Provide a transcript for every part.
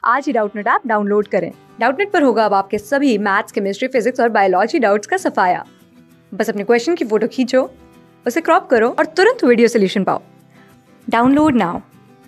आज ही Doubtnut app download करें। डाउटनेट पर होगा अब आपके सभी मैथ्स, केमिस्ट्री, फिजिक्स और बायोलॉजी डाउट्स का सफाया। बस अपने क्वेश्चन की फोटो खींचो, उसे क्रॉप करो और तुरंत वीडियो सोल्यूशन पाओ। Download now.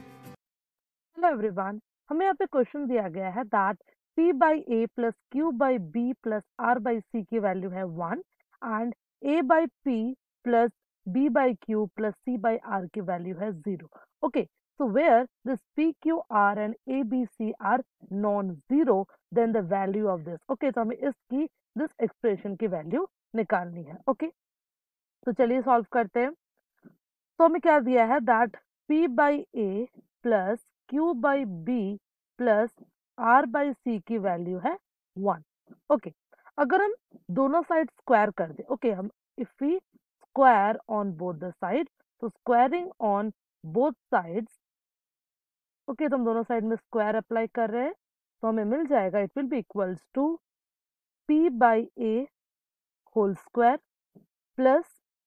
हेलो एवरीवन, हमें यहाँ पे क्वेश्चन दिया गया है that p by a plus q by b plus r by c की वैल्यू है 1 and a by p plus b by q plus c by r की वैल्यू है 0। Okay, so where this p q r and a b c are non-zero, then the value of this। Okay, तो हमें इसकी this expression की value निकालनी है। Okay, तो चलिए सॉल्व करते हैं। तो हमें क्या दिया है that p by a plus q by b plus r by c की वैल्यू है 1। ओके, अगर हम दोनों साइड स्क्वायर कर दे, ओके, हम if we square on both the side, तो squaring on both sides, okay, तो हम दोनों साइड में स्क्वायर अप्लाई कर रहे हैं, तो हमें मिल जाएगा it will be equals to p by a whole square plus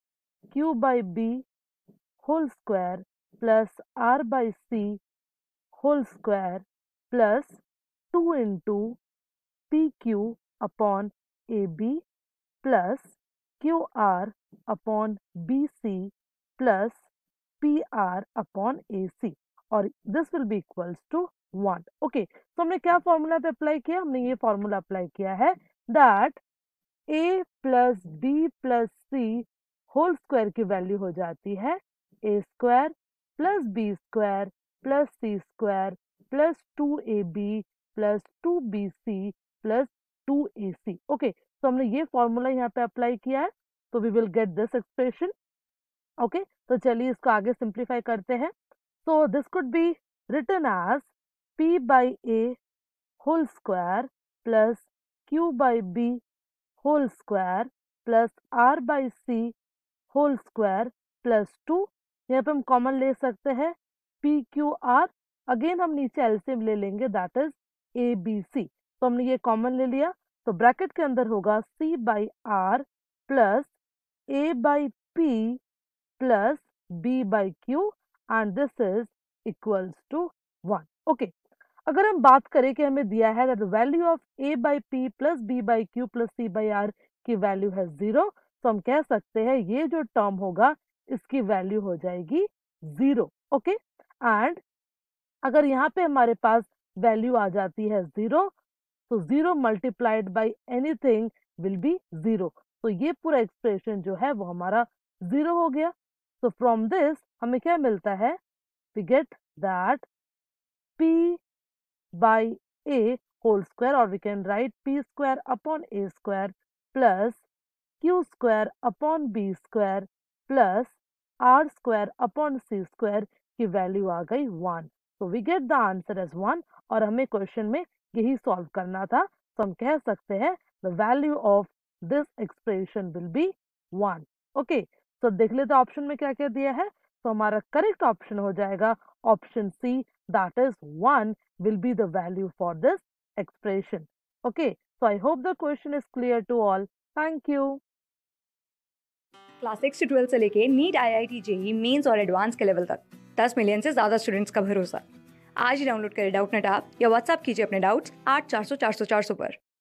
q by b whole square plus r by c whole square plus 2 into P Q upon A B plus Q R upon B C plus P R upon A C, और this will be equals to 1। Okay, तो हमने क्या formula पे apply किया? हमने ये formula apply किया है that A plus B plus C whole square की वैल्यू हो जाती है A square plus B square plus C square plus 2ab plus 2bc plus 2ac। Okay, तो हमने ये फॉर्मूला यहाँ पे अप्लाई किया है, तो we will get this expression. Okay, तो चलिए इसको आगे सिंप्लीफाई करते हैं। So this could be written as p by a whole square plus q by b whole square plus r by c whole square plus 2। यहाँ पे हम common ले सकते हैं पी क्यू आर, अगेन हम नीचे एलसीएम ले लेंगे that is A B C, तो हमने ये कॉमन ले लिया, तो ब्रैकेट के अंदर होगा C by R plus A by P plus B by Q and this is equals to 1। Okay, अगर हम बात करें कि हमें दिया है that value of A by P plus B by Q plus C by R की value है 0, तो हम कह सकते हैं ये जो टर्म होगा इसकी वैल्यू हो जाएगी 0। ओके, एंड अगर यहाँ पे हमारे पास वैल्यू आ जाती है 0, तो 0 multiplied by anything will be 0, तो ये पूरा एक्सप्रेशन जो है वो हमारा 0 हो गया। तो फ्रॉम दिस हमें क्या मिलता है? We get that p by a whole square, or we can write p square upon a square plus q square upon b square plus r square upon c square की value आ गई 1। तो we get the answer as 1, और हमें question में यही solve करना था, तो हम कह सकते हैं the value of this expression will be 1। Okay, तो देख लेते ऑप्शन में क्या क्या दिया है, तो हमारा करेक्ट ऑप्शन हो जाएगा option C, that is 1 will be the value for this expression। Okay, so I hope the question is clear to all। Thank you। Class 6 से 12 से लेके नीट, IIT, जेई मेंस और एडवांस के level तक 10 million से ज्यादा students का भरोसा। आज ही डाउनलोड करें डाउटनेट ऐप या व्हाट्सएप कीजिए अपने डाउट्स 8400 400 400 पर।